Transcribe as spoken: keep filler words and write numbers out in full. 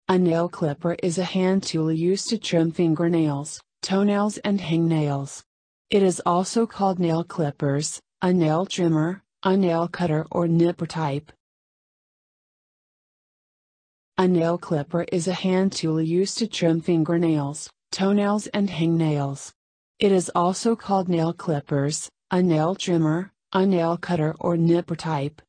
A nail clipper is a hand tool used to trim fingernails, toenails and hangnails. It is also called nail clippers, a nail trimmer, a nail cutter or nipper type. A nail clipper is a hand tool used to trim fingernails, toenails and hangnails. It is also called nail clippers, a nail trimmer, a nail cutter or nipper type.